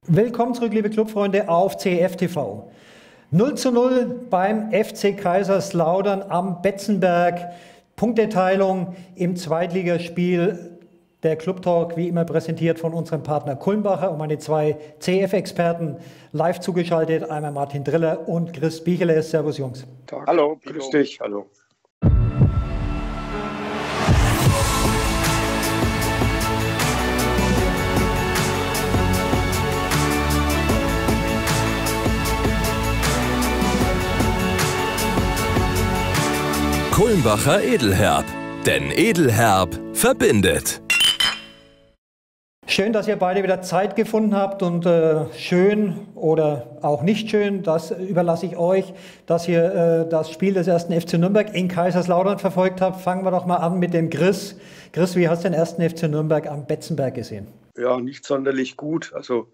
Willkommen zurück, liebe Clubfreunde, auf CEF TV. 0:0 beim FC Kaiserslautern am Betzenberg. Punkteteilung im Zweitligaspiel. Der Club Talk, wie immer präsentiert von unserem Partner Kulmbacher und meine zwei CEF-Experten live zugeschaltet. Einmal Martin Driller und Chris Bichele. Servus, Jungs. Tag. Hallo, grüß dich. Hallo. Kulmbacher Edelherb, denn Edelherb verbindet. Schön, dass ihr beide wieder Zeit gefunden habt und schön oder auch nicht schön, das überlasse ich euch, dass ihr das Spiel des 1. FC Nürnberg in Kaiserslautern verfolgt habt. Fangen wir doch mal an mit dem Chris. Chris, wie hast du den 1. FC Nürnberg am Betzenberg gesehen? Ja, nicht sonderlich gut. Also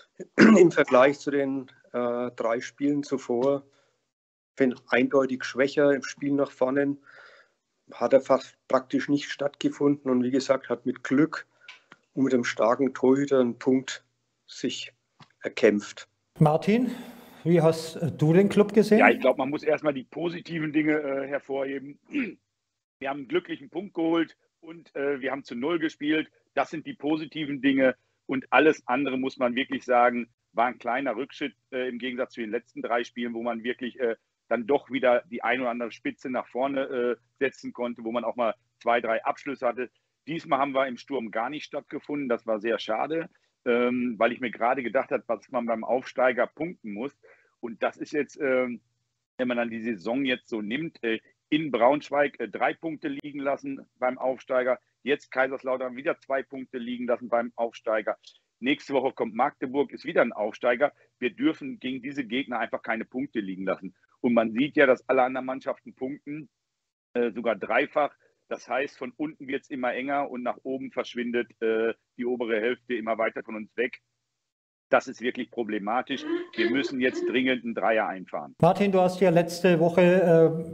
im Vergleich zu den 3 Spielen zuvor, bin eindeutig schwächer im Spiel nach vorne, hat er fast praktisch nicht stattgefunden und wie gesagt, hat mit Glück und mit einem starken Torhüter einen Punkt sich erkämpft. Martin, wie hast du den Club gesehen? Ja, ich glaube, man muss erstmal die positiven Dinge hervorheben. Wir haben einen glücklichen Punkt geholt und wir haben zu 0 gespielt. Das sind die positiven Dinge und alles andere, muss man wirklich sagen, war ein kleiner Rückschritt im Gegensatz zu den letzten 3 Spielen, wo man wirklich dann doch wieder die ein oder andere Spitze nach vorne setzen konnte, wo man auch mal 2, 3 Abschlüsse hatte. Diesmal haben wir im Sturm gar nicht stattgefunden. Das war sehr schade, weil ich mir gerade gedacht habe, was man beim Aufsteiger punkten muss. Und das ist jetzt, wenn man dann die Saison jetzt so nimmt, in Braunschweig 3 Punkte liegen lassen beim Aufsteiger. Jetzt Kaiserslautern wieder 2 Punkte liegen lassen beim Aufsteiger. Nächste Woche kommt Magdeburg, ist wieder ein Aufsteiger. Wir dürfen gegen diese Gegner einfach keine Punkte liegen lassen. Und man sieht ja, dass alle anderen Mannschaften punkten, sogar dreifach. Das heißt, von unten wird es immer enger und nach oben verschwindet die obere Hälfte immer weiter von uns weg. Das ist wirklich problematisch. Wir müssen jetzt dringend einen Dreier einfahren. Martin, du hast ja letzte Woche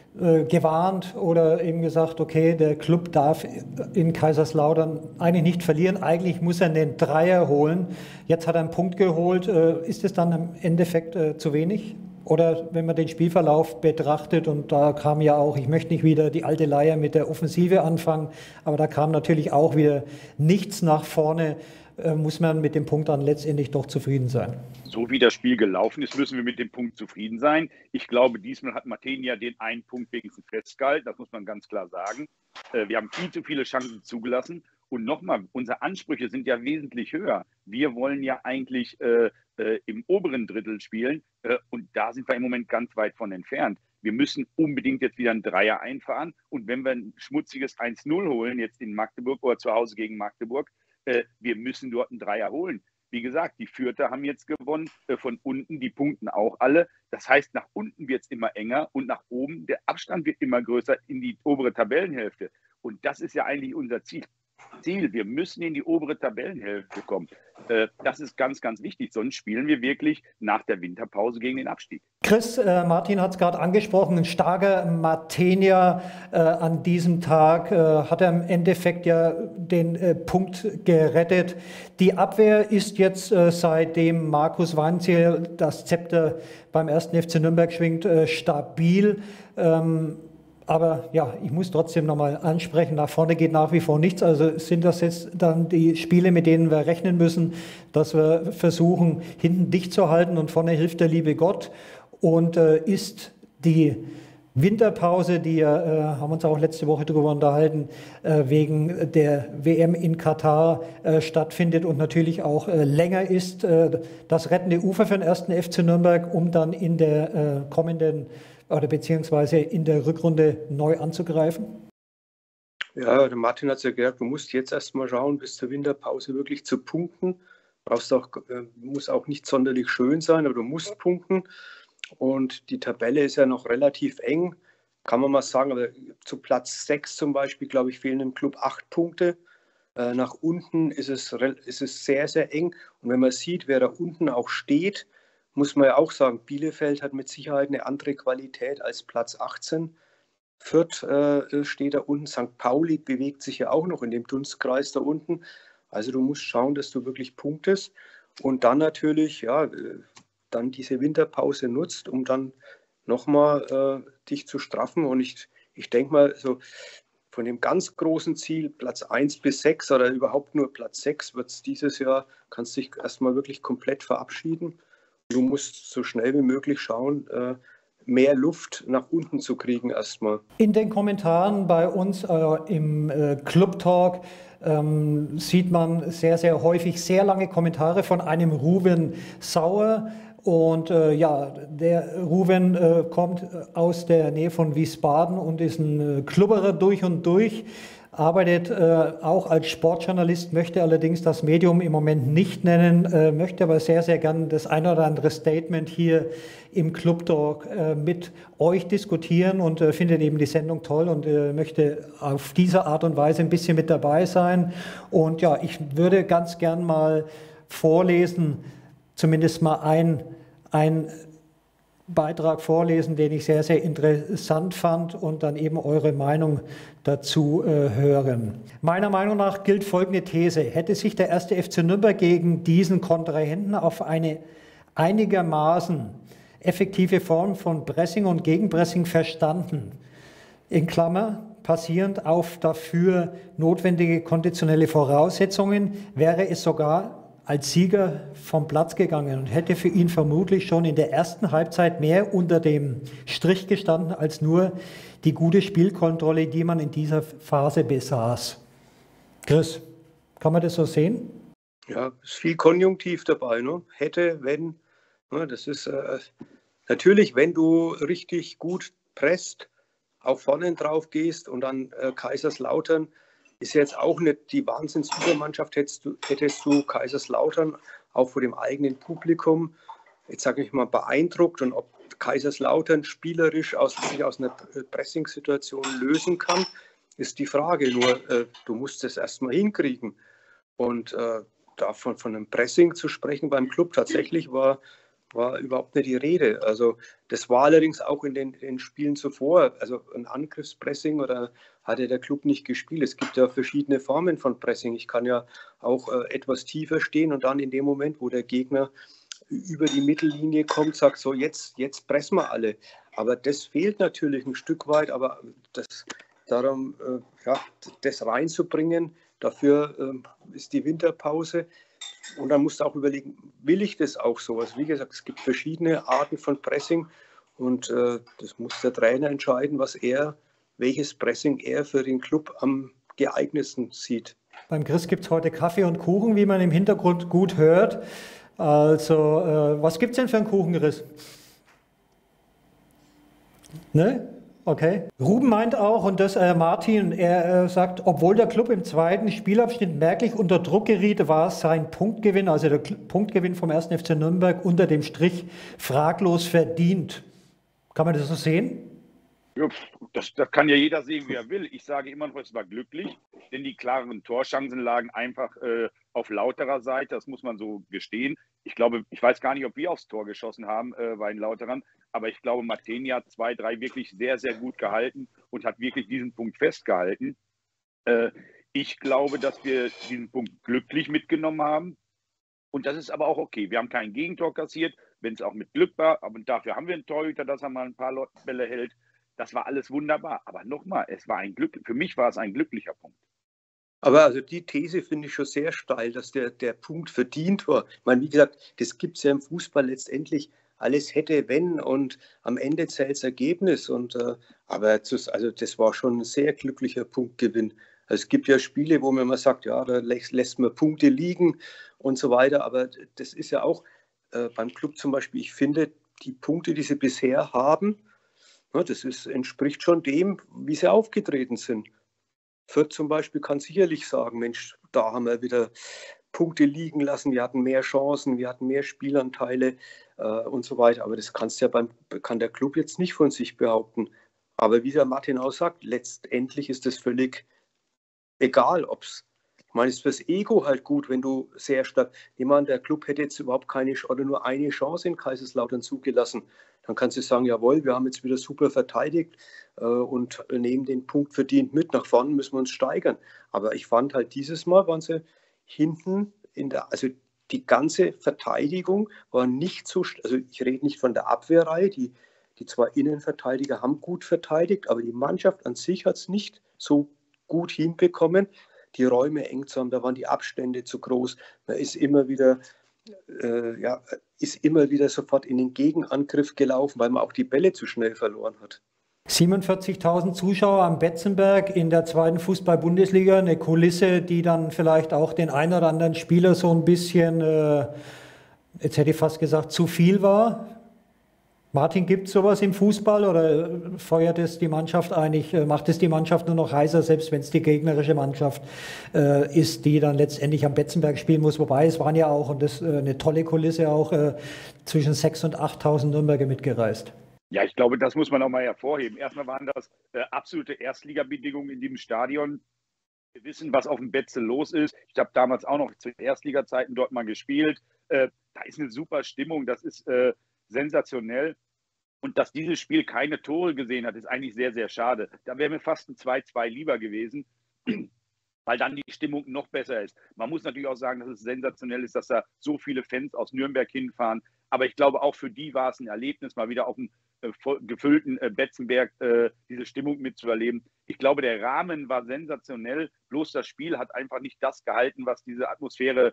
gewarnt oder eben gesagt, okay, der Club darf in Kaiserslautern eigentlich nicht verlieren. Eigentlich muss er einen Dreier holen. Jetzt hat er einen Punkt geholt. Ist es dann im Endeffekt zu wenig? Oder wenn man den Spielverlauf betrachtet, und da kam ja auch, ich möchte nicht wieder die alte Leier mit der Offensive anfangen, aber da kam natürlich auch wieder nichts nach vorne, muss man mit dem Punkt dann letztendlich doch zufrieden sein. So wie das Spiel gelaufen ist, müssen wir mit dem Punkt zufrieden sein. Ich glaube, diesmal hat Martenia den einen Punkt wenigstens festgehalten, das muss man ganz klar sagen. Wir haben viel zu viele Chancen zugelassen. Und nochmal, unsere Ansprüche sind ja wesentlich höher. Wir wollen ja eigentlich im oberen Drittel spielen und da sind wir im Moment ganz weit von entfernt. Wir müssen unbedingt jetzt wieder einen Dreier einfahren und wenn wir ein schmutziges 1:0 holen, jetzt in Magdeburg oder zu Hause gegen Magdeburg, wir müssen dort einen Dreier holen. Wie gesagt, die Fürther haben jetzt gewonnen, von unten, die punkten auch alle. Das heißt, nach unten wird es immer enger und nach oben, der Abstand wird immer größer in die obere Tabellenhälfte. Und das ist ja eigentlich unser Ziel. Wir müssen in die obere Tabellenhälfte kommen. Das ist ganz, ganz wichtig. Sonst spielen wir wirklich nach der Winterpause gegen den Abstieg. Chris, Martin hat es gerade angesprochen, ein starker Martenia an diesem Tag hat er im Endeffekt ja den Punkt gerettet. Die Abwehr ist jetzt, seitdem Markus Weinzierl das Zepter beim 1. FC Nürnberg schwingt, stabil. Aber ja, ich muss trotzdem nochmal ansprechen, nach vorne geht nach wie vor nichts. Also sind das jetzt dann die Spiele, mit denen wir rechnen müssen, dass wir versuchen, hinten dicht zu halten und vorne hilft der liebe Gott. Und ist die Winterpause, die haben uns auch letzte Woche darüber unterhalten, wegen der WM in Katar stattfindet und natürlich auch länger ist, das rettende Ufer für den 1. FC Nürnberg, um dann in der kommenden oder beziehungsweise in der Rückrunde neu anzugreifen? Ja, der Martin hat es ja gesagt, du musst jetzt erstmal schauen, bis zur Winterpause wirklich zu punkten. Muss auch nicht sonderlich schön sein, aber du musst punkten. Und die Tabelle ist ja noch relativ eng, kann man mal sagen. Aber zu Platz 6 zum Beispiel, glaube ich, fehlen dem Club 8 Punkte. Nach unten ist es sehr, sehr eng. Und wenn man sieht, wer da unten auch steht, muss man ja auch sagen, Bielefeld hat mit Sicherheit eine andere Qualität als Platz 18. Fürth steht da unten, St. Pauli bewegt sich ja auch noch in dem Dunstkreis da unten. Also du musst schauen, dass du wirklich punktest. und dann natürlich, ja, dann diese Winterpause nutzt, um dann nochmal dich zu straffen. Und ich denke mal, so von dem ganz großen Ziel, Platz 1 bis 6 oder überhaupt nur Platz 6, wird es dieses Jahr, kannst dich erstmal wirklich komplett verabschieden. Du musst so schnell wie möglich schauen, mehr Luft nach unten zu kriegen erstmal. In den Kommentaren bei uns im Club Talk sieht man sehr, sehr häufig sehr lange Kommentare von einem Ruven Sauer. Und ja, der Ruven kommt aus der Nähe von Wiesbaden und ist ein Klubberer durch und durch, arbeitet auch als Sportjournalist, möchte allerdings das Medium im Moment nicht nennen, möchte aber sehr, sehr gern das ein oder andere Statement hier im Club Talk mit euch diskutieren und findet eben die Sendung toll und möchte auf diese Art und Weise ein bisschen mit dabei sein. Und ja, ich würde ganz gern mal vorlesen, zumindest mal ein Beitrag vorlesen, den ich sehr, sehr interessant fand und dann eben eure Meinung dazu hören. Meiner Meinung nach gilt folgende These. Hätte sich der 1. FC Nürnberg gegen diesen Kontrahenten auf eine einigermaßen effektive Form von Pressing und Gegenpressing verstanden, in Klammer, basierend auf dafür notwendige konditionelle Voraussetzungen, wäre es sogar als Sieger vom Platz gegangen und hätte für ihn vermutlich schon in der ersten Halbzeit mehr unter dem Strich gestanden als nur die gute Spielkontrolle, die man in dieser Phase besaß. Chris, kann man das so sehen? Ja, ist viel Konjunktiv dabei, ne? Hätte, wenn. Ne? Das ist natürlich, wenn du richtig gut presst, auch vorne drauf gehst und dann Kaiserslautern ist jetzt auch nicht die Wahnsinnsübermannschaft, hättest du Kaiserslautern auch vor dem eigenen Publikum, jetzt sage ich mal, beeindruckt und ob Kaiserslautern spielerisch sich aus einer Pressing-Situation lösen kann, ist die Frage. Nur du musst es erstmal hinkriegen. Und davon von einem Pressing zu sprechen beim Club tatsächlich war überhaupt nicht die Rede. Also das war allerdings auch in den Spielen zuvor. Also ein Angriffspressing oder hatte der Club nicht gespielt. Es gibt ja verschiedene Formen von Pressing. Ich kann ja auch etwas tiefer stehen und dann in dem Moment, wo der Gegner über die Mittellinie kommt, sagt so, jetzt pressen wir alle. Aber das fehlt natürlich ein Stück weit. Aber darum, das reinzubringen, dafür ist die Winterpause. Und dann musst du auch überlegen, will ich das auch so? Also wie gesagt, es gibt verschiedene Arten von Pressing und das muss der Trainer entscheiden, welches Pressing er für den Club am geeignetsten sieht. Beim Chris gibt es heute Kaffee und Kuchen, wie man im Hintergrund gut hört. Also, was gibt es denn für einen Kuchen, Chris? Ne? Okay. Ruben meint auch, und das Martin, er sagt, obwohl der Club im zweiten Spielabschnitt merklich unter Druck geriet, war sein Punktgewinn, also der Punktgewinn vom 1. FC Nürnberg unter dem Strich fraglos verdient. Kann man das so sehen? Ja, das kann ja jeder sehen, wie er will. Ich sage immer noch, es war glücklich, denn die klaren Torchancen lagen einfach auf Lauterer Seite, das muss man so gestehen. Ich weiß gar nicht, ob wir aufs Tor geschossen haben bei den Lauterern, aber ich glaube, Matenia hat 2, 3 wirklich sehr, sehr gut gehalten und hat wirklich diesen Punkt festgehalten. Ich glaube, dass wir diesen Punkt glücklich mitgenommen haben und das ist aber auch okay. Wir haben kein Gegentor kassiert, wenn es auch mit Glück war, aber dafür haben wir einen Torhüter, dass er mal ein paar Bälle hält. Das war alles wunderbar. Aber nochmal, für mich war es ein glücklicher Punkt. Aber also die These finde ich schon sehr steil, dass der Punkt verdient war. Ich meine, wie gesagt, das gibt es ja im Fußball letztendlich. Alles hätte, wenn und am Ende zählt das Ergebnis. Aber das war schon ein sehr glücklicher Punktgewinn. Also es gibt ja Spiele, wo man immer sagt, ja, da lässt man Punkte liegen und so weiter. Aber das ist ja auch beim Club zum Beispiel, ich finde, die Punkte, die sie bisher haben, entspricht schon dem, wie sie aufgetreten sind. Fürth zum Beispiel kann sicherlich sagen, Mensch, da haben wir wieder Punkte liegen lassen, wir hatten mehr Chancen, wir hatten mehr Spielanteile und so weiter. Aber das kann der Club jetzt nicht von sich behaupten. Aber wie der Martin auch sagt, letztendlich ist das völlig egal, ich meine, es ist fürs Ego halt gut, wenn du sehr stark, der Club hätte jetzt überhaupt keine oder nur eine Chance in Kaiserslautern zugelassen. Dann kannst du sagen, jawohl, wir haben jetzt wieder super verteidigt und nehmen den Punkt verdient mit. Nach vorne müssen wir uns steigern. Aber ich fand halt dieses Mal waren sie hinten also die ganze Verteidigung war nicht so, also ich rede nicht von der Abwehrreihe, die zwei Innenverteidiger haben gut verteidigt, aber die Mannschaft an sich hat es nicht so gut hinbekommen, die Räume eng zu haben, da waren die Abstände zu groß, man ist immer wieder sofort in den Gegenangriff gelaufen, weil man auch die Bälle zu schnell verloren hat. 47.000 Zuschauer am Betzenberg in der zweiten Fußball-Bundesliga, eine Kulisse, die dann vielleicht auch den einen oder anderen Spieler so ein bisschen, jetzt hätte ich fast gesagt, zu viel war. Martin, gibt es sowas im Fußball oder feuert es die Mannschaft eigentlich, macht es die Mannschaft nur noch heißer, selbst wenn es die gegnerische Mannschaft ist, die dann letztendlich am Betzenberg spielen muss? Wobei es waren ja auch, und das eine tolle Kulisse, auch zwischen 6.000 und 8.000 Nürnberger mitgereist. Ja, ich glaube, das muss man auch mal hervorheben. Erstmal waren das absolute Erstligabedingungen in diesem Stadion. Wir wissen, was auf dem Betze los ist. Ich habe damals auch noch zu Erstliga-Zeiten dort mal gespielt. Da ist eine super Stimmung, das ist sensationell. Und dass dieses Spiel keine Tore gesehen hat, ist eigentlich sehr, sehr schade. Da wäre mir fast ein 2-2 lieber gewesen, weil dann die Stimmung noch besser ist. Man muss natürlich auch sagen, dass es sensationell ist, dass da so viele Fans aus Nürnberg hinfahren. Aber ich glaube, auch für die war es ein Erlebnis, mal wieder auf dem gefüllten Betzenberg diese Stimmung mitzuerleben. Ich glaube, der Rahmen war sensationell, bloß das Spiel hat einfach nicht das gehalten, was diese Atmosphäre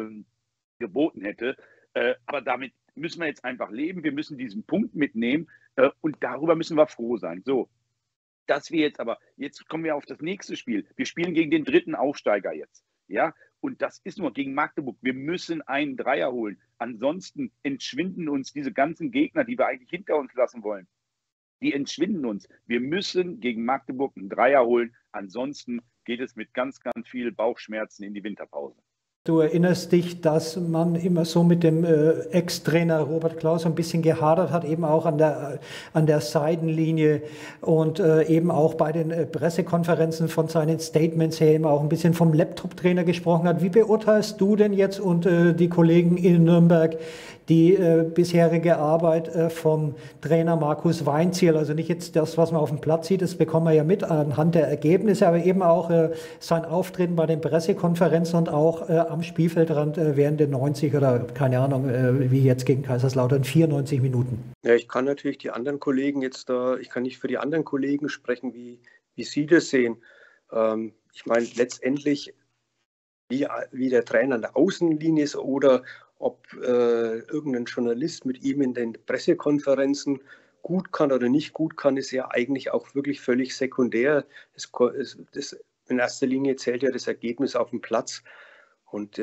geboten hätte. Aber damit müssen wir jetzt einfach leben. Wir müssen diesen Punkt mitnehmen und darüber müssen wir froh sein. So, dass wir jetzt kommen wir auf das nächste Spiel. Wir spielen gegen den dritten Aufsteiger jetzt. Ja, und das ist nur gegen Magdeburg. Wir müssen einen Dreier holen. Ansonsten entschwinden uns diese ganzen Gegner, die wir eigentlich hinter uns lassen wollen. Die entschwinden uns. Wir müssen gegen Magdeburg einen Dreier holen. Ansonsten geht es mit ganz, ganz viel Bauchschmerzen in die Winterpause. Du erinnerst dich, dass man immer so mit dem Ex-Trainer Robert Klaus ein bisschen gehadert hat, eben auch an der Seitenlinie und eben auch bei den Pressekonferenzen von seinen Statements her immer auch ein bisschen vom Laptop-Trainer gesprochen hat. Wie beurteilst du denn jetzt und die Kollegen in Nürnberg die bisherige Arbeit vom Trainer Markus Weinzierl? Also nicht jetzt das, was man auf dem Platz sieht, das bekommen wir ja mit anhand der Ergebnisse, aber eben auch sein Auftreten bei den Pressekonferenzen und auch am Spielfeldrand während der 90 oder keine Ahnung, wie jetzt gegen Kaiserslautern, 94 Minuten. Ja, ich kann natürlich die anderen Kollegen ich kann nicht für die anderen Kollegen sprechen, wie sie das sehen. Ich meine, letztendlich, wie der Trainer an der Außenlinie ist oder ob irgendein Journalist mit ihm in den Pressekonferenzen gut kann oder nicht gut kann, ist ja eigentlich auch wirklich völlig sekundär. In erster Linie zählt ja das Ergebnis auf dem Platz. Und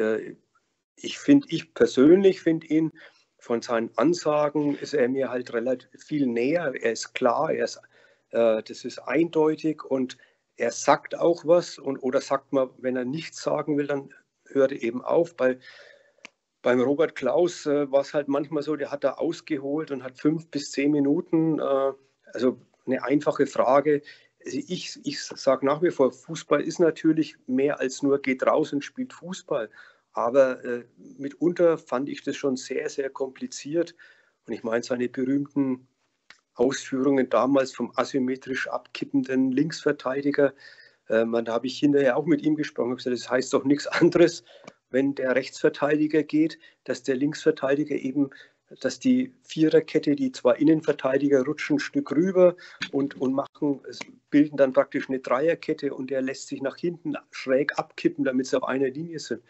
ich persönlich finde ihn, von seinen Ansagen ist er mir halt relativ viel näher. Er ist klar, das ist eindeutig und er sagt auch was oder sagt mal, wenn er nichts sagen will, dann hört er eben auf. Beim Robert Klaus war es halt manchmal so, der hat da ausgeholt und hat 5 bis 10 Minuten, also eine einfache Frage. Ich sage nach wie vor, Fußball ist natürlich mehr als nur geht raus und spielt Fußball. Aber mitunter fand ich das schon sehr, sehr kompliziert. Und ich meine, seine berühmten Ausführungen damals vom asymmetrisch abkippenden Linksverteidiger, da habe ich hinterher auch mit ihm gesprochen. Ich habe gesagt, das heißt doch nichts anderes, wenn der Rechtsverteidiger geht, dass der Linksverteidiger eben, dass die Viererkette, die zwei Innenverteidiger rutschen ein Stück rüber und bilden dann praktisch eine Dreierkette und der lässt sich nach hinten schräg abkippen, damit sie auf einer Linie sind.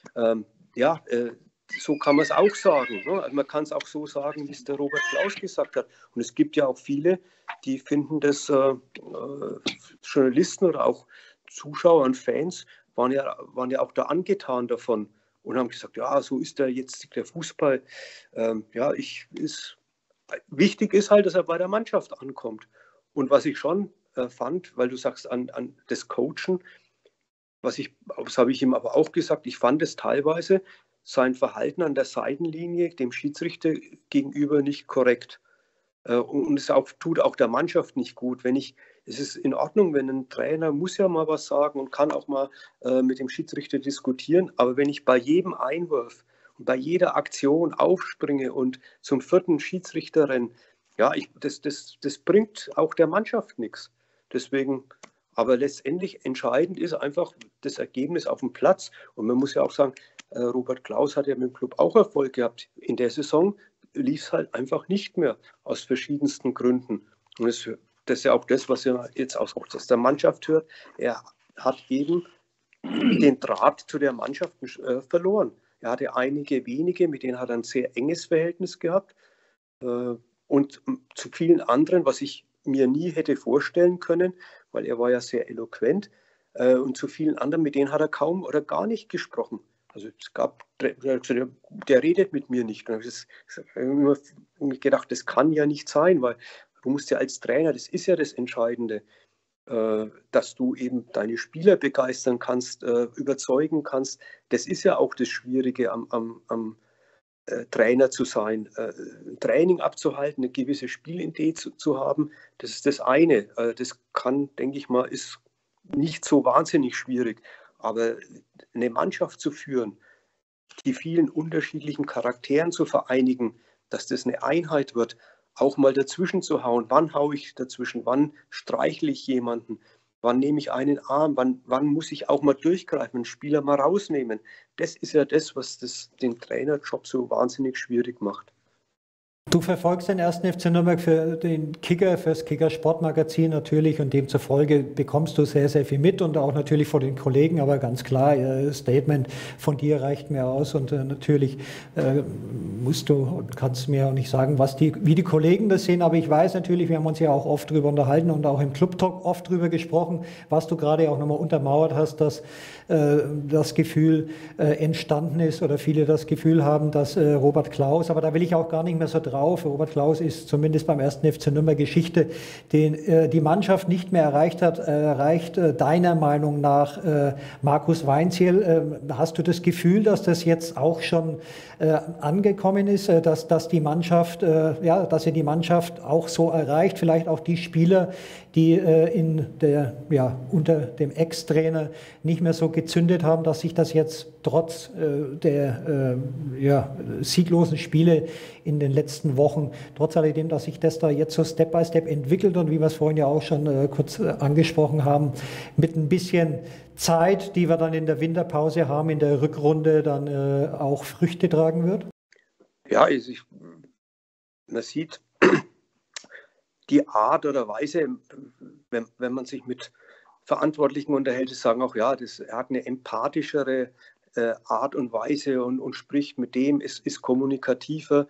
So kann man es auch sagen. Ne? Also man kann es auch so sagen, wie es der Robert Klaus gesagt hat. Und es gibt ja auch viele, die finden das, Journalisten oder auch Zuschauer und Fans waren ja auch da angetan davon und haben gesagt, ja, so ist jetzt der Fußball. Wichtig ist halt, dass er bei der Mannschaft ankommt. Und was ich schon fand, weil du sagst an das Coachen, das habe ich ihm aber auch gesagt, ich fand es teilweise sein Verhalten an der Seitenlinie dem Schiedsrichter gegenüber nicht korrekt. Und es tut auch der Mannschaft nicht gut. Es ist in Ordnung, wenn ein Trainer muss ja mal was sagen und kann auch mal mit dem Schiedsrichter diskutieren. Aber wenn ich bei jedem Einwurf und bei jeder Aktion aufspringe und zum 4. Schiedsrichter renne, ja, das bringt auch der Mannschaft nichts. Deswegen Aber letztendlich entscheidend ist einfach das Ergebnis auf dem Platz. Und man muss ja auch sagen, Robert Klaus hat ja mit dem Club auch Erfolg gehabt. In der Saison lief es halt einfach nicht mehr, aus verschiedensten Gründen. Und das ist ja auch das, was ihr jetzt auch aus der Mannschaft hört. Er hat eben den Draht zu der Mannschaft verloren. Er hatte einige wenige, mit denen hat er ein sehr enges Verhältnis gehabt. Und zu vielen anderen, was ich mir nie hätte vorstellen können, weil er war ja sehr eloquent, und zu vielen anderen, mit denen hat er kaum oder gar nicht gesprochen. Also es gab, der redet mit mir nicht. Und ich habe immer gedacht, das kann ja nicht sein, weil du musst ja als Trainer, das ist ja das Entscheidende, dass du eben deine Spieler begeistern kannst, überzeugen kannst. Das ist ja auch das Schwierige am Trainer zu sein, Training abzuhalten, eine gewisse Spielidee zu haben, das ist das eine. Das kann, denke ich mal, ist nicht so wahnsinnig schwierig. Aber eine Mannschaft zu führen, die vielen unterschiedlichen Charakteren zu vereinigen, dass das eine Einheit wird, auch mal dazwischen zu hauen. Wann haue ich dazwischen? Wann streichle ich jemanden? Wann nehme ich einen Arm? Wann muss ich auch mal durchgreifen, einen Spieler mal rausnehmen? Das ist ja das, was den Trainerjob so wahnsinnig schwierig macht. Du verfolgst den 1. FC Nürnberg für den Kicker, für das Kicker-Sportmagazin natürlich, und demzufolge bekommst du sehr, sehr viel mit und auch natürlich von den Kollegen, aber ganz klar, Statement von dir reicht mir aus, und natürlich musst du und kannst mir auch nicht sagen, wie die Kollegen das sehen, aber ich weiß natürlich, wir haben uns ja auch oft darüber unterhalten und auch im Club-Talk oft darüber gesprochen, was du gerade auch nochmal untermauert hast, dass das Gefühl entstanden ist oder viele das Gefühl haben, dass Robert Klaus, aber da will ich auch gar nicht mehr so drauf. Robert Klaus ist zumindest beim 1. FC Nürnberg Geschichte, den die Mannschaft nicht mehr erreicht hat. Erreicht deiner Meinung nach Markus Weinzierl? Hast du das Gefühl, dass das jetzt auch schon angekommen ist, dass die Mannschaft, dass ihr die Mannschaft auch so erreicht? Vielleicht auch die Spieler, die unter dem Ex-Trainer nicht mehr so gezündet haben, dass sich das jetzt trotz der sieglosen Spiele in den letzten Wochen, trotz alledem, dass sich das da jetzt so Step by Step entwickelt und wie wir es vorhin ja auch schon kurz angesprochen haben, mit ein bisschen Zeit, die wir dann in der Winterpause haben, in der Rückrunde dann auch Früchte tragen wird? Ja, man sieht die Art oder Weise, wenn man sich mit Verantwortlichen unterhält, die sagen auch, ja, er hat eine empathischere Art und Weise und spricht mit dem, ist kommunikativer.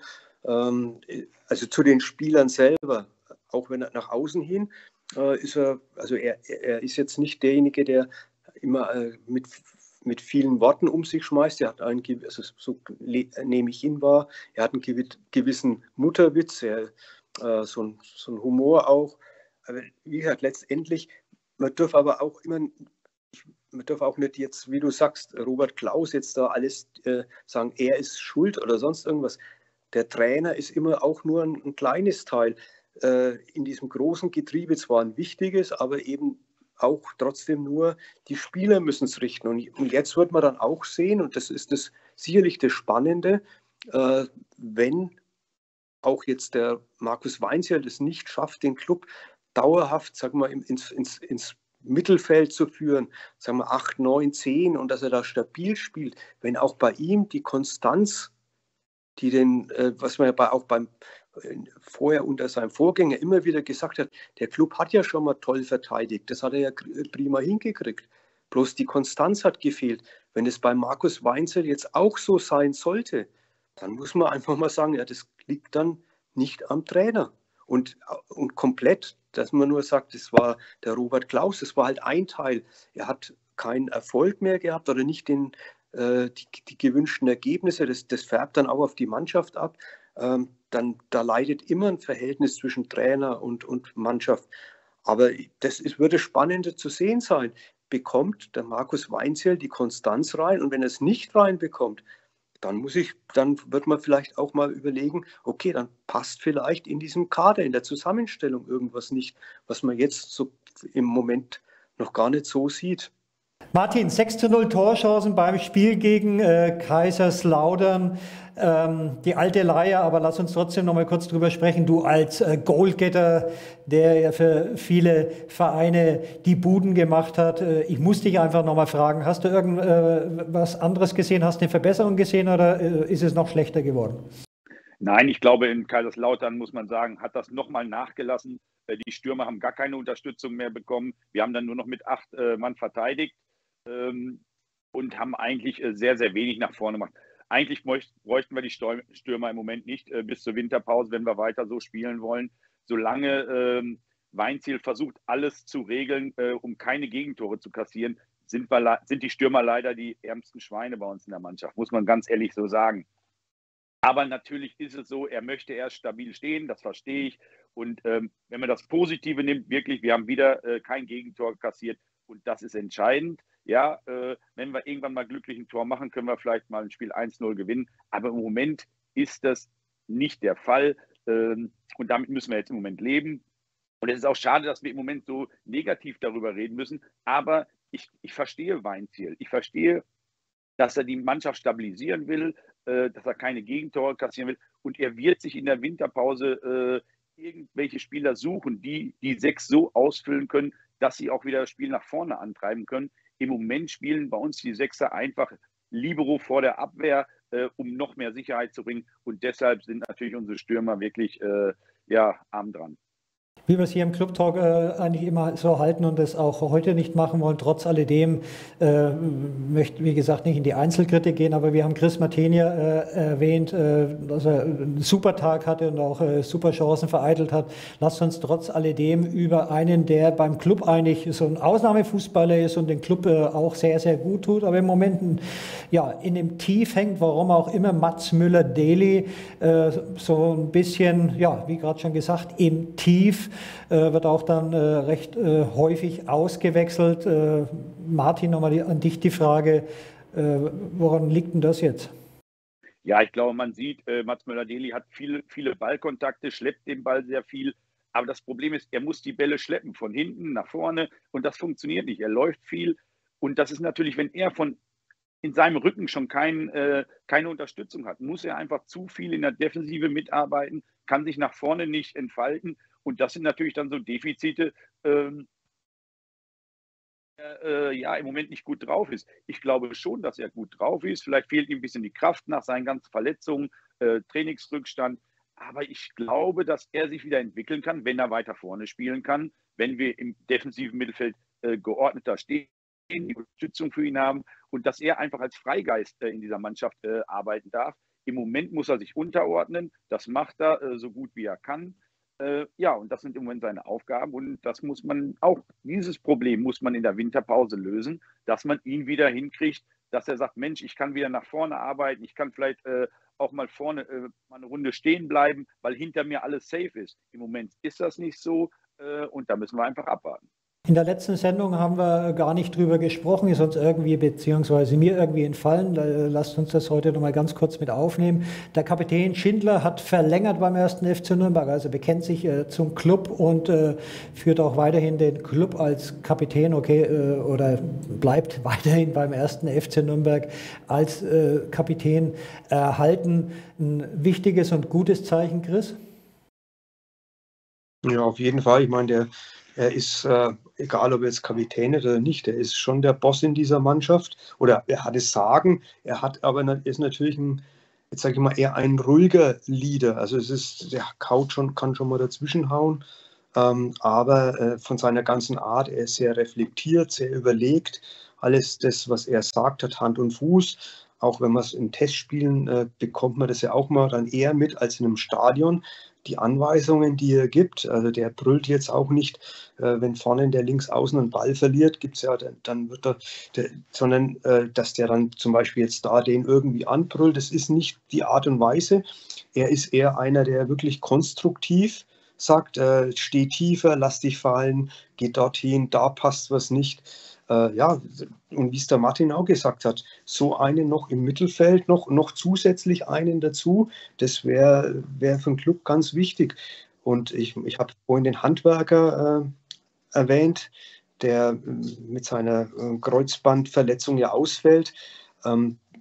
Also zu den Spielern selber, auch wenn er nach außen hin ist er ist jetzt nicht derjenige, der immer mit vielen Worten um sich schmeißt. Er hat so nehme ich ihn wahr, er hat einen gewissen Mutterwitz, so ein Humor auch. Aber wie gesagt, letztendlich, man darf auch nicht jetzt, wie du sagst, Robert Klaus jetzt da alles sagen, er ist schuld oder sonst irgendwas. Der Trainer ist immer auch nur ein kleines Teil in diesem großen Getriebe, zwar ein wichtiges, aber eben auch trotzdem nur die Spieler müssen es richten. Und jetzt wird man dann auch sehen, und das ist sicherlich das Spannende, wenn auch jetzt der Markus Weinzierl das nicht schafft, den Club dauerhaft, sagen wir, ins Mittelfeld zu führen, sagen wir 8, 9, 10, und dass er da stabil spielt, wenn auch bei ihm die Konstanz, was man ja auch vorher unter seinem Vorgänger immer wieder gesagt hat, der Club hat ja schon mal toll verteidigt, das hat er ja prima hingekriegt, bloß die Konstanz hat gefehlt. Wenn es bei Markus Weinzierl jetzt auch so sein sollte, dann muss man einfach mal sagen, ja, das liegt dann nicht am Trainer. Und komplett, dass man nur sagt, das war der Robert Klaus, das war halt ein Teil. Er hat keinen Erfolg mehr gehabt oder nicht die gewünschten Ergebnisse. Das färbt dann auch auf die Mannschaft ab. Da leidet immer ein Verhältnis zwischen Trainer und Mannschaft. Aber wird das Spannende zu sehen sein. Bekommt der Markus Weinzierl die Konstanz rein? Und wenn er es nicht reinbekommt, dann wird man vielleicht auch mal überlegen, okay, dann passt vielleicht in diesem Kader, in der Zusammenstellung irgendwas nicht, was man jetzt so im Moment noch gar nicht so sieht. Martin, 6:0 Torchancen beim Spiel gegen Kaiserslautern. die alte Leier, aber lass uns trotzdem noch mal kurz drüber sprechen. Du als Goalgetter, der ja für viele Vereine die Buden gemacht hat. Ich muss dich einfach noch mal fragen, hast du irgendwas anderes gesehen? Hast du eine Verbesserung gesehen oder ist es noch schlechter geworden? Nein, ich glaube, in Kaiserslautern muss man sagen, hat das nochmal nachgelassen. Die Stürmer haben gar keine Unterstützung mehr bekommen. Wir haben dann nur noch mit 8 Mann verteidigt und haben eigentlich sehr, sehr wenig nach vorne gemacht. Eigentlich bräuchten wir die Stürmer im Moment nicht bis zur Winterpause, wenn wir weiter so spielen wollen. Solange Weinziel versucht, alles zu regeln, um keine Gegentore zu kassieren, sind die Stürmer leider die ärmsten Schweine bei uns in der Mannschaft, muss man ganz ehrlich so sagen. Aber natürlich ist es so, er möchte erst stabil stehen, das verstehe ich. Und wenn man das Positive nimmt, wirklich, wir haben wieder kein Gegentor kassiert und das ist entscheidend. Ja, wenn wir irgendwann mal glücklich ein Tor machen, können wir vielleicht mal ein Spiel 1-0 gewinnen. Aber im Moment ist das nicht der Fall und damit müssen wir jetzt im Moment leben. Und es ist auch schade, dass wir im Moment so negativ darüber reden müssen. Aber ich verstehe Weinziel. Ich verstehe, dass er die Mannschaft stabilisieren will, dass er keine Gegentore kassieren will. Und er wird sich in der Winterpause irgendwelche Spieler suchen, die 6 so ausfüllen können, dass sie auch wieder das Spiel nach vorne antreiben können. Im Moment spielen bei uns die Sechser einfach Libero vor der Abwehr, um noch mehr Sicherheit zu bringen. Und deshalb sind natürlich unsere Stürmer wirklich arm dran. Wie wir es hier im Club Talk eigentlich immer so halten und das auch heute nicht machen wollen, trotz alledem möchten, wie gesagt, nicht in die Einzelkritik gehen, aber wir haben Chris Matenia erwähnt, dass er einen super Tag hatte und auch super Chancen vereitelt hat. Lasst uns trotz alledem über einen, der beim Club eigentlich so ein Ausnahmefußballer ist und den Club auch sehr, sehr gut tut, aber im Moment in dem Tief hängt, warum auch immer, Mats Müller-Deli so ein bisschen, wie gerade schon gesagt, im Tief wird auch dann recht häufig ausgewechselt. Martin, nochmal an dich die Frage, woran liegt denn das jetzt? Ja, ich glaube, man sieht, Mats Müller-Deli hat viele Ballkontakte, schleppt den Ball sehr viel. Aber das Problem ist, er muss die Bälle schleppen, von hinten nach vorne. Und das funktioniert nicht. Er läuft viel. Und das ist natürlich, wenn er in seinem Rücken schon keine Unterstützung hat, muss er einfach zu viel in der Defensive mitarbeiten, kann sich nach vorne nicht entfalten. Und das sind natürlich dann so Defizite, im Moment nicht gut drauf ist. Ich glaube schon, dass er gut drauf ist. Vielleicht fehlt ihm ein bisschen die Kraft nach seinen ganzen Verletzungen, Trainingsrückstand. Aber ich glaube, dass er sich wieder entwickeln kann, wenn er weiter vorne spielen kann, wenn wir im defensiven Mittelfeld geordneter stehen, die Unterstützung für ihn haben und dass er einfach als Freigeist in dieser Mannschaft arbeiten darf. Im Moment muss er sich unterordnen. Das macht er so gut wie er kann. Und das sind im Moment seine Aufgaben und dieses Problem muss man in der Winterpause lösen, dass man ihn wieder hinkriegt, dass er sagt, Mensch, ich kann wieder nach vorne arbeiten, ich kann vielleicht auch mal vorne mal eine Runde stehen bleiben, weil hinter mir alles safe ist. Im Moment ist das nicht so und da müssen wir einfach abwarten. In der letzten Sendung haben wir gar nicht drüber gesprochen, ist uns irgendwie, beziehungsweise mir irgendwie entfallen. Lasst uns das heute nochmal ganz kurz mit aufnehmen. Der Kapitän Schindler hat verlängert beim 1. FC Nürnberg, also bekennt sich zum Club und führt auch weiterhin den Club als Kapitän, oder bleibt weiterhin beim 1. FC Nürnberg als Kapitän erhalten. Ein wichtiges und gutes Zeichen, Chris? Ja, auf jeden Fall. Ich meine, er ist, egal ob er jetzt Kapitän ist oder nicht, er ist schon der Boss in dieser Mannschaft oder er hat es Sagen. Ist natürlich jetzt sage ich mal, eher ein ruhiger Leader. Also der kann schon mal dazwischenhauen, aber von seiner ganzen Art, er ist sehr reflektiert, sehr überlegt. Alles das, was er sagt, hat Hand und Fuß. Auch wenn man es in Testspielen bekommt man das ja auch mal dann eher mit als in einem Stadion. Die Anweisungen, die er gibt, also der brüllt jetzt auch nicht, wenn vorne der Linksaußen einen Ball verliert, gibt es ja, dann wird sondern dass der dann zum Beispiel jetzt da den irgendwie anbrüllt, das ist nicht die Art und Weise. Er ist eher einer, der wirklich konstruktiv sagt, steh tiefer, lass dich fallen, geh dorthin, da passt was nicht. Und wie es der Martin auch gesagt hat, so einen noch im Mittelfeld, noch zusätzlich einen dazu, das wäre für den Club ganz wichtig. Und ich habe vorhin den Handwerker erwähnt, der mit seiner Kreuzbandverletzung ja ausfällt.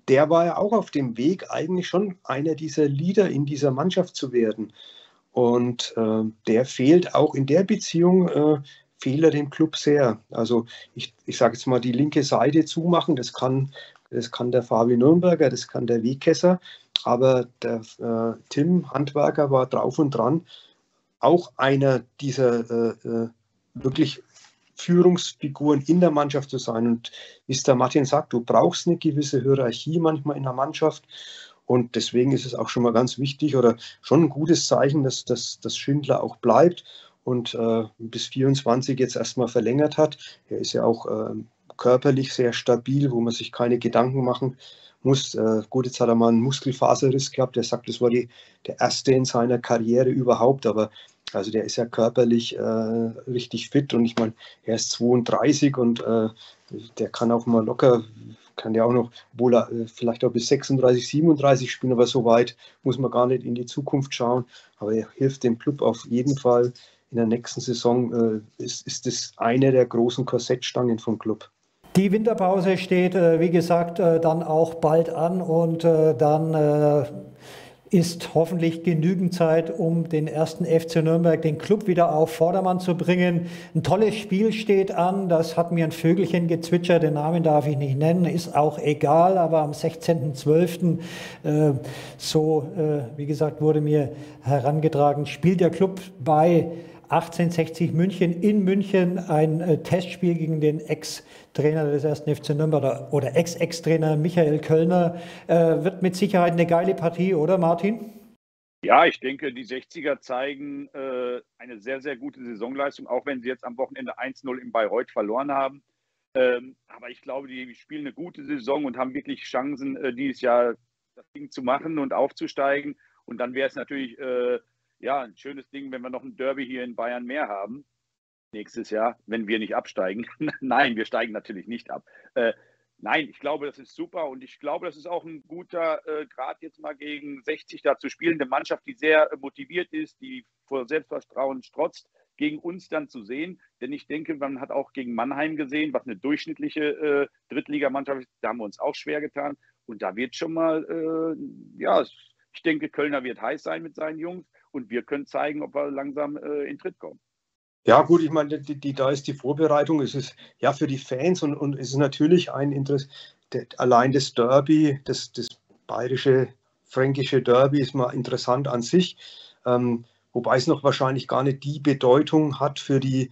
der war ja auch auf dem Weg, eigentlich schon einer dieser Leader in dieser Mannschaft zu werden. Und der fehlt auch in der Beziehung, fehlt er dem Club sehr. Also ich sage jetzt mal, die linke Seite zumachen, das kann der Fabi Nürnberger, das kann der Wegkesser, aber der Tim Handwerker war drauf und dran, auch einer dieser wirklich Führungsfiguren in der Mannschaft zu sein. Und wie es der Martin sagt, du brauchst eine gewisse Hierarchie manchmal in der Mannschaft. Und deswegen ist es auch schon mal ganz wichtig oder schon ein gutes Zeichen, dass Schindler auch bleibt und bis 24 jetzt erstmal verlängert hat. Er ist ja auch körperlich sehr stabil, wo man sich keine Gedanken machen muss. Gut, jetzt hat er mal einen Muskelfaserriss gehabt. Er sagt, das war der erste in seiner Karriere überhaupt, aber also der ist ja körperlich richtig fit und ich meine, er ist 32 und der kann auch mal locker, kann ja auch noch, obwohl er vielleicht auch bis 36, 37 spielen, aber so weit muss man gar nicht in die Zukunft schauen. Aber er hilft dem Club auf jeden Fall. In der nächsten Saison ist das eine der großen Korsettstangen vom Club. Die Winterpause steht, wie gesagt, dann auch bald an und dann ist hoffentlich genügend Zeit, um den ersten FC Nürnberg, den Club wieder auf Vordermann zu bringen. Ein tolles Spiel steht an, das hat mir ein Vögelchen gezwitschert, den Namen darf ich nicht nennen, ist auch egal, aber am 16.12. Wie gesagt, wurde mir herangetragen, spielt der Club bei 1860 München in München ein Testspiel gegen den Ex-Trainer des 1. FC Nürnberg oder Ex-Trainer Michael Kölner. Wird mit Sicherheit eine geile Partie, oder Martin? Ja, ich denke, die 60er zeigen eine sehr, sehr gute Saisonleistung, auch wenn sie jetzt am Wochenende 1-0 in Bayreuth verloren haben. Aber ich glaube, die spielen eine gute Saison und haben wirklich Chancen, dieses Jahr das Ding zu machen und aufzusteigen. Und dann wäre es natürlich ein schönes Ding, wenn wir noch ein Derby hier in Bayern mehr haben nächstes Jahr, wenn wir nicht absteigen. Nein, wir steigen natürlich nicht ab. Nein, ich glaube, das ist super und ich glaube, das ist auch ein guter Grad jetzt mal gegen 60 da zu spielen. Eine Mannschaft, die sehr motiviert ist, die vor Selbstvertrauen strotzt, gegen uns dann zu sehen. Denn ich denke, man hat auch gegen Mannheim gesehen, was eine durchschnittliche Drittligamannschaft ist. Da haben wir uns auch schwer getan. Und da wird schon mal, ich denke, Kölner wird heiß sein mit seinen Jungs. Und wir können zeigen, ob wir langsam in Tritt kommen. Ja gut, ich meine, da ist die Vorbereitung, es ist ja für die Fans und es ist natürlich ein Interesse, allein das Derby, das bayerische, fränkische Derby ist mal interessant an sich, wobei es noch wahrscheinlich gar nicht die Bedeutung hat für die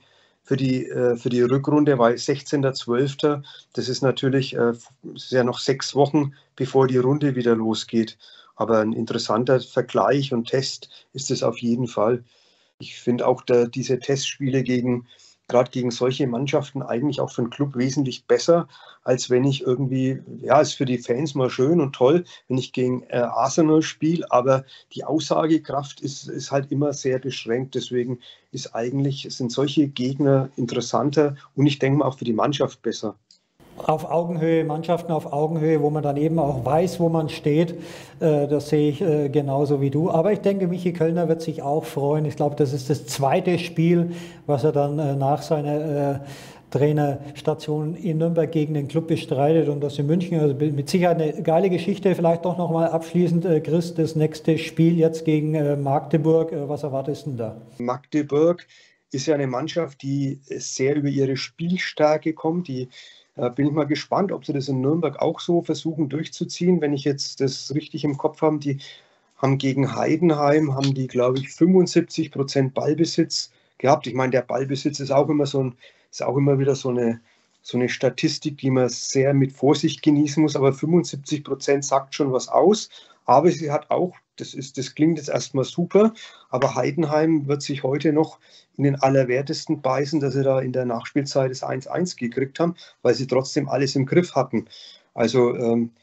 Rückrunde, weil 16.12., das ist natürlich ist ja noch 6 Wochen, bevor die Runde wieder losgeht. Aber ein interessanter Vergleich und Test ist es auf jeden Fall. Ich finde auch diese Testspiele gerade gegen solche Mannschaften eigentlich auch für den Club wesentlich besser, als wenn ich irgendwie, ja, ist für die Fans mal schön und toll, wenn ich gegen Arsenal spiele, aber die Aussagekraft ist halt immer sehr beschränkt. Deswegen sind solche Gegner interessanter und ich denke mal auch für die Mannschaft besser. Auf Augenhöhe, Mannschaften auf Augenhöhe, wo man dann eben auch weiß, wo man steht. Das sehe ich genauso wie du. Aber ich denke, Michi Kölner wird sich auch freuen. Ich glaube, das ist das zweite Spiel, was er dann nach seiner Trainerstation in Nürnberg gegen den Club bestreitet und das in München. Also mit Sicherheit eine geile Geschichte. Vielleicht doch nochmal abschließend, Chris, das nächste Spiel jetzt gegen Magdeburg. Was erwartest du denn da? Magdeburg ist ja eine Mannschaft, die sehr über ihre Spielstärke kommt, bin ich mal gespannt, ob sie das in Nürnberg auch so versuchen durchzuziehen. Wenn ich jetzt das richtig im Kopf habe, die haben gegen Heidenheim, glaube ich, 75% Ballbesitz gehabt. Ich meine, der Ballbesitz ist auch immer wieder so eine Statistik, die man sehr mit Vorsicht genießen muss, aber 75% sagt schon was aus. Aber sie hat auch, das klingt jetzt erstmal super, aber Heidenheim wird sich heute noch in den Allerwertesten beißen, dass sie da in der Nachspielzeit das 1-1 gekriegt haben, weil sie trotzdem alles im Griff hatten. Also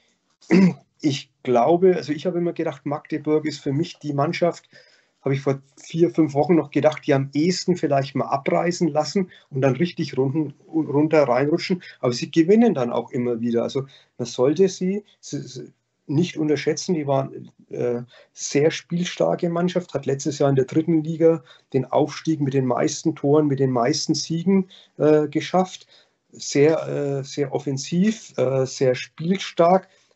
ich glaube, ich habe immer gedacht, Magdeburg ist für mich die Mannschaft, habe ich vor 4, 5 Wochen noch gedacht, die am ehesten vielleicht mal abreißen lassen und dann richtig runter reinrutschen. Aber sie gewinnen dann auch immer wieder. Also man sollte sie nicht unterschätzen. Die waren sehr spielstarke Mannschaft, hat letztes Jahr in der 3. Liga den Aufstieg mit den meisten Toren, mit den meisten Siegen geschafft. Sehr offensiv, sehr spielstark.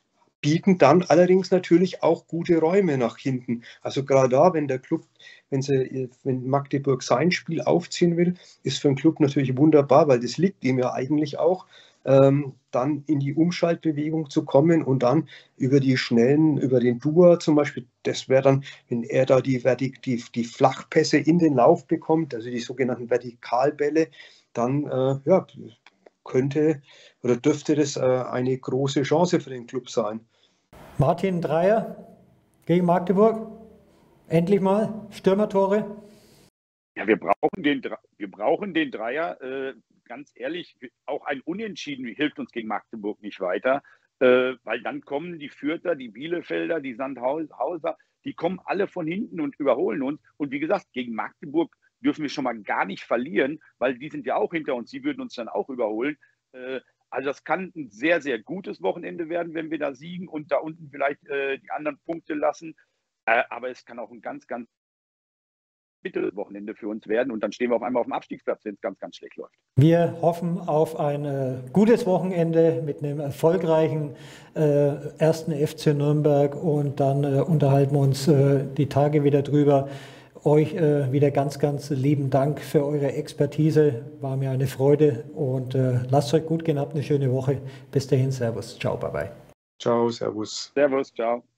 bieten dann allerdings natürlich auch gute Räume nach hinten. Also gerade da, wenn der Club, wenn Magdeburg sein Spiel aufziehen will, ist für den Club natürlich wunderbar, weil das liegt ihm ja eigentlich auch, dann in die Umschaltbewegung zu kommen und dann über den Dua zum Beispiel, das wäre dann, wenn er da die Flachpässe in den Lauf bekommt, also die sogenannten Vertikalbälle, dann könnte oder dürfte das eine große Chance für den Club sein. Martin, Dreier gegen Magdeburg? Endlich mal Stürmertore? Ja, wir brauchen den Dreier. Ganz ehrlich, auch ein Unentschieden hilft uns gegen Magdeburg nicht weiter, weil dann kommen die Fürther, die Bielefelder, die Sandhauser, die kommen alle von hinten und überholen uns. Und wie gesagt, gegen Magdeburg dürfen wir schon mal gar nicht verlieren, weil die sind ja auch hinter uns, die würden uns dann auch überholen. Also das kann ein sehr, sehr gutes Wochenende werden, wenn wir da siegen und da unten vielleicht die anderen Punkte lassen. Aber es kann auch ein ganz, ganz bitteres Wochenende für uns werden und dann stehen wir auf einmal auf dem Abstiegsplatz, wenn es ganz, ganz schlecht läuft. Wir hoffen auf ein gutes Wochenende mit einem erfolgreichen 1. FC Nürnberg und dann unterhalten wir uns die Tage wieder drüber. Euch wieder ganz, ganz lieben Dank für eure Expertise. War mir eine Freude und lasst euch gut gehen, habt eine schöne Woche. Bis dahin, Servus, ciao, bye bye. Ciao, Servus. Servus, ciao.